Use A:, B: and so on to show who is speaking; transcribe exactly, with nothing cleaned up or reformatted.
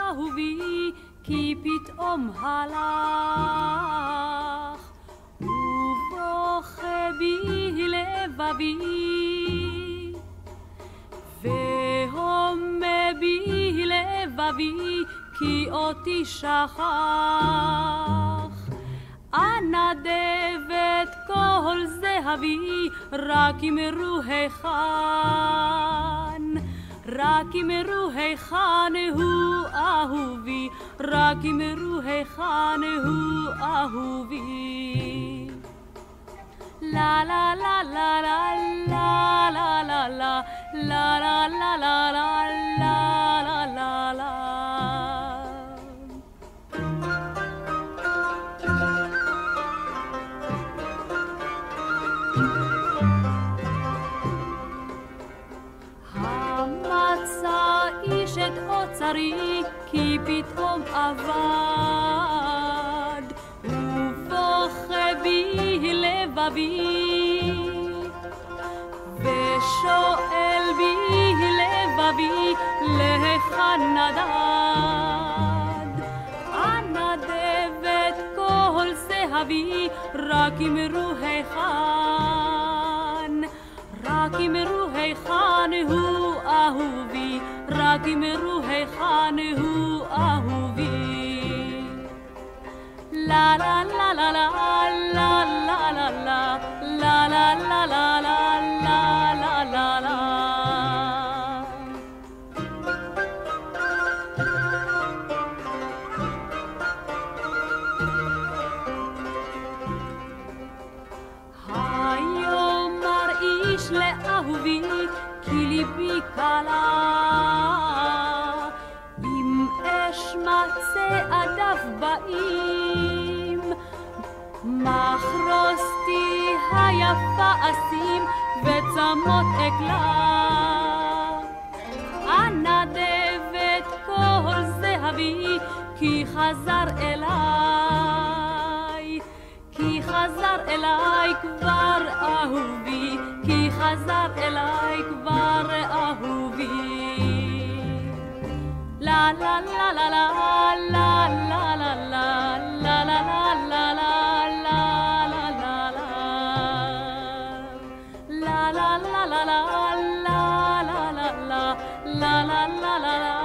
A: אהובי, כי פתאום הלך, ובוכה בי לבבי, והומה בי לבבי, כי אותי שכח. אנא דבת כל זהבי, רק אמרו היכן, רק אמרו היכן הוא אהובי, רק אמרו היכן הוא אהובי. לה לה לה לה לה לה לה לה לה לה לה לה לה לה לה לה. המצא איש את אוצרי, כי פתאום אבד, ובוכה בי לבבי, ושואל בי לבבי, להיכן נדד. אנא דבת כל זהבי, רק אמרו היכן, רק אמרו היכן הוא אהובי, רק אמרו היכן הוא אהובי. לה לה לה לה לה לה לה לה לה לה לה לה לה לה לה לה. היאמר איש לאהובי, כי ליבי קלה, אם אשמע צעדיו באים, מחרוסתי היפה אשים, וצמות אקלה. אנא דבת כל זהבי, כי חזר אליי, כי חזר אליי כבר אהובי, כי חזר אליי כבר אהובי. לה לה לה לה לה לה לה לה לה לה לה לה לה la la la la la la la la la la la la la